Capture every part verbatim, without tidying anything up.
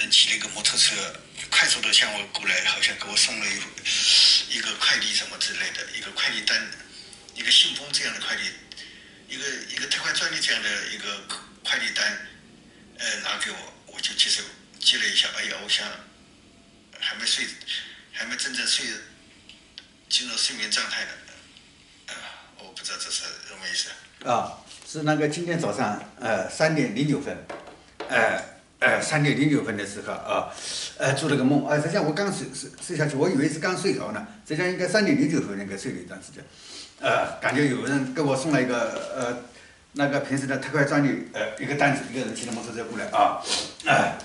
人骑了一个摩托车，快速的向我过来，好像给我送了一一个快递什么之类的，一个快递单，一个信封这样的快递，一个一个特快专利这样的一个快递单，呃，拿给我，我就接受接了一下，哎呀，我想还没睡，还没真正睡进入睡眠状态呢，啊、呃，我不知道这是什么意思。 啊，是那个今天早上呃三点零九分，呃呃三点零九分的时候啊，呃做了个梦，啊，实际上我刚睡睡睡下去，我以为是刚睡着呢，实际上应该三点零九分应该睡了一段时间，呃，感觉有人给我送了一个呃那个平时的特快专利呃一个单子，一个人骑着摩托车过来啊，呃，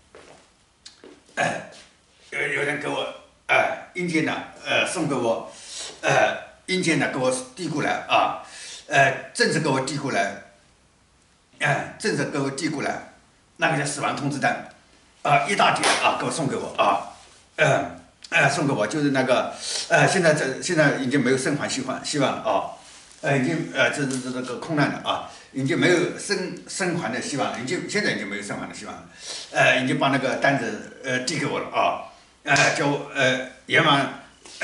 呃，有有人给我呃硬件呢呃送给我，呃硬件呢给我递过来啊。呃，正式给我递过来，哎、呃，正式给我递过来，那个叫死亡通知单，啊、呃，一大叠啊，给我送给我啊，呃，呃，送给我就是那个，呃，现在这现在已经没有生还希望希望了啊，呃，已经呃这这这这个空难了啊，已经没有生生还的希望了，已经现在已经没有生还的希望了，呃，已经把那个单子呃递给我了啊，呃，叫我呃阎王。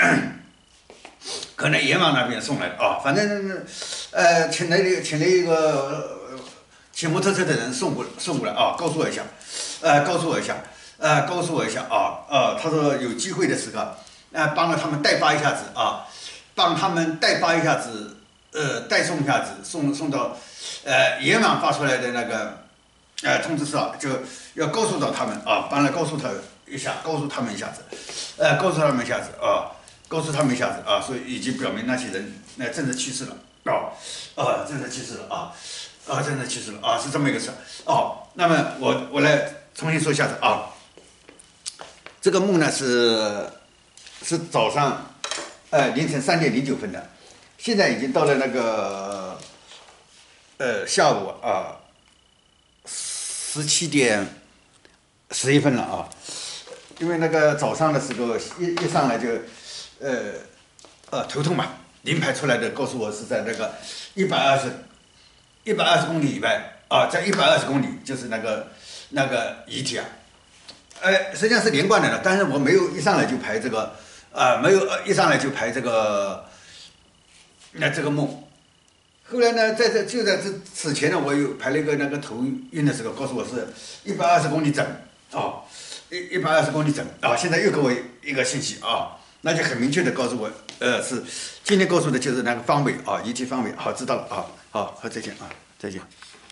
可能阎王那边送来的啊，反正，呃，请了一请了一个骑摩托车的人送过送过来啊，告诉我一下，呃，告诉我一下，呃，告诉我一下啊，呃，他说有机会的时候，呃，帮了他们代发一下子啊，帮他们代发一下子，呃，代送一下子，送送到，呃，阎王发出来的那个，呃，通知书就要告诉到他们啊，帮了告诉他一下，告诉他们一下子，呃，告诉他们一下子啊。告诉他们一下子啊，所以已经表明那些人那真的去世了啊，啊，真的去世了啊，啊，真的去世了啊，是这么一个事哦。那么我我来重新说一下子啊，这个梦呢是是早上呃凌晨三点零九分的，现在已经到了那个呃下午啊十七点十一分了啊，因为那个早上的时候一一上来就。呃，呃，头痛嘛，临排出来的告诉我是在那个一百二十，一百二十公里以外啊，在一百二十公里就是那个那个遗体啊，呃，实际上是连贯的了，但是我没有一上来就排这个，啊、呃，没有一上来就排这个，那这个梦，后来呢，在这就在这此前呢，我有排了一个那个头晕的时候，告诉我是一百二十公里整，哦，一一百二十公里整，啊、哦，现在又给我一个信息啊。哦，那就很明确的告诉我，呃，是今天告诉的就是那个方位啊，遗体方位，好，知道了啊，好，好，再见啊，再见。